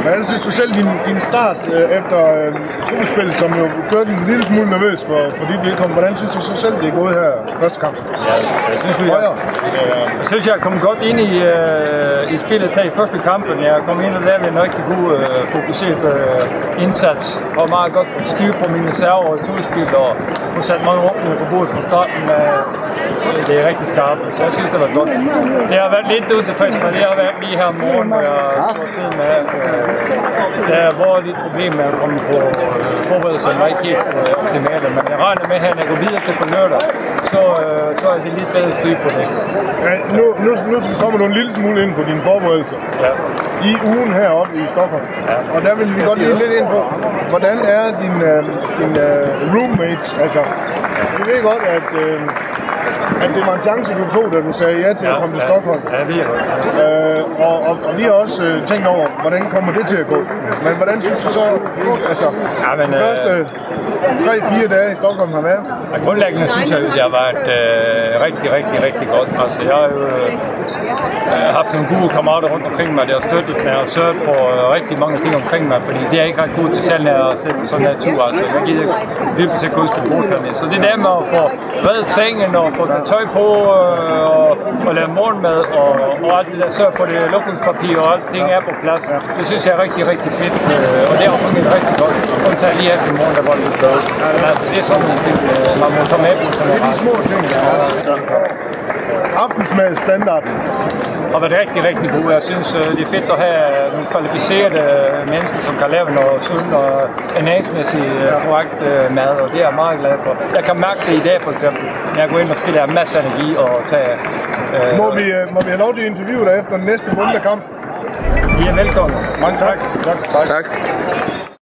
Hvordan synes du selv din start efter gruppespillet, som jo kørte en lille smule nervøs for dit vedkommende? Hvordan synes du så selv, det er gået her første kamp? Ja, jeg synes, jeg er kommet godt ind i spillet her i første kampen. Jeg er kommet ind og lavede en rigtig god fokuseret indsats. Og meget godt styr på mine server og togspil og få sat mange åbninger på bordet fra starten. Det er rigtig skarpt, så jeg synes, det var godt. Det har været lidt utilfreds, men det har været lige her om morgenen, hvor jeg står siden med, der var lidt problem med at komme på forberedelser, var ikke helt optimale, men jeg regner med, at han går videre til på lørdag, så er det lidt bedre styr på det. Ja, nu kommer du en lille smule ind på dine forberedelser. Ja. I ugen heroppe i Stockholm. Ja. Og der vil vi godt lige lidt ind på, hvordan er dine roommates, altså, vi ved godt, at det var en chance, du tog, da du sagde ja til at komme til Stockholm. Ja, det er godt. Og vi har også tænkt over, hvordan kommer det til at gå. Men hvordan synes du så, altså, de første 3-4 dage i Stockholm har været? Grundlæggende synes jeg, at det har været rigtig godt. Altså, jeg har jo haft nogle gode kammerater rundt omkring mig, der har støttet mig og sørget for rigtig mange ting omkring mig, fordi det er ikke ret godt til selv, når jeg har sådan en tur. Altså, jeg gider ikke til kunst til bordkerne. Så det der med at få reddet sengen og få det tøj på og lave morgenmad og alt det der, sørge for det lukningspapir og alt ting er på plads. Det synes jeg er rigtig fedt, og det har fungeret rigtig godt. Og så lige efter i morgen, der var det lidt bedre. Men altså, det er sådan nogle ting, man må tage med på. Det er de små ting, aftensmad standard har været rigtig god. Jeg synes, det er fedt at have nogle kvalificerede mennesker, som kan lave noget sundt og ernæringsmæssigt korrekt mad, og det er jeg meget glad for. Jeg kan mærke det i dag for eksempel, når jeg går ind og spiller en masse energi og tager... Må vi have lov til at interviewe dig efter den næste rundekamp? I er velkommen. Mange tak.